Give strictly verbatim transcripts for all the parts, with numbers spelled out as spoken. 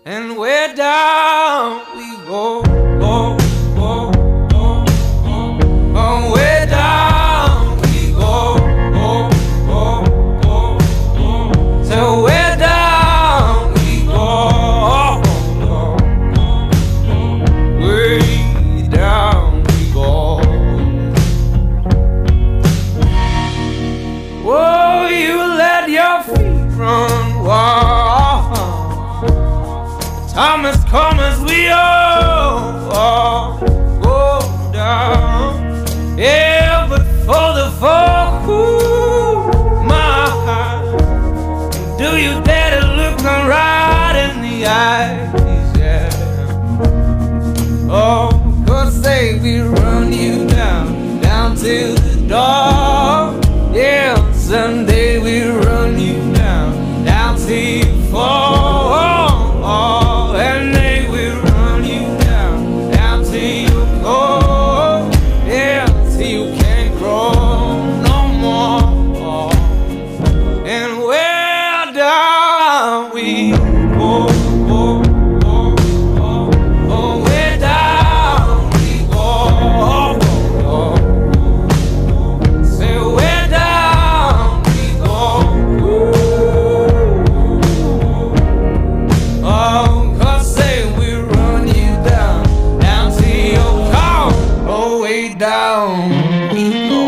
and way down we go, go, go, go, go, oh, way down we go, go, go, go, go, so way down we go, go, go, go, way down we go. Whoa, you let your feet run wild. Time has come as we all, all go down. Yeah, but for the fall, ooh, my heart, do you dare to look me right in the eyes? Yeah. Oh, 'cause say we run you down, down to the door. Yeah, someday we run you down, down till you fall. Oh, and they will run you down, down till you go. Yeah, till you can't grow no more. And where down we go, go, go, go, oh, where down we go, go, go, say where down we go. Oh, 'cause say we run you down, down to your car, oh, way down we go.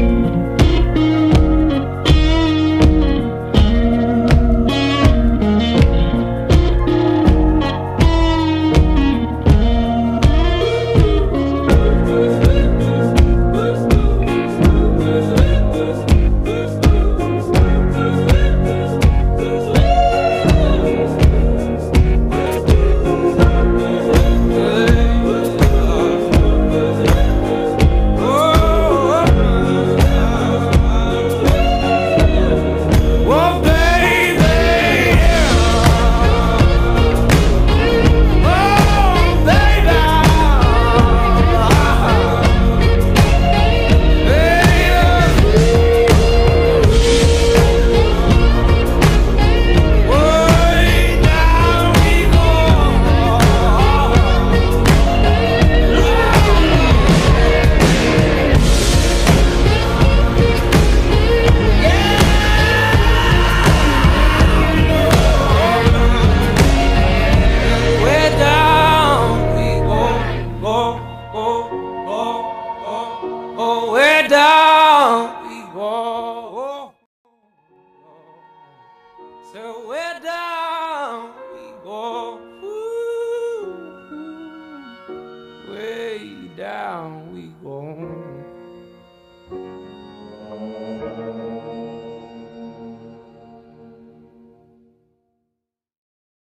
Oh, way down we go, so way down we go, ooh, way down we go.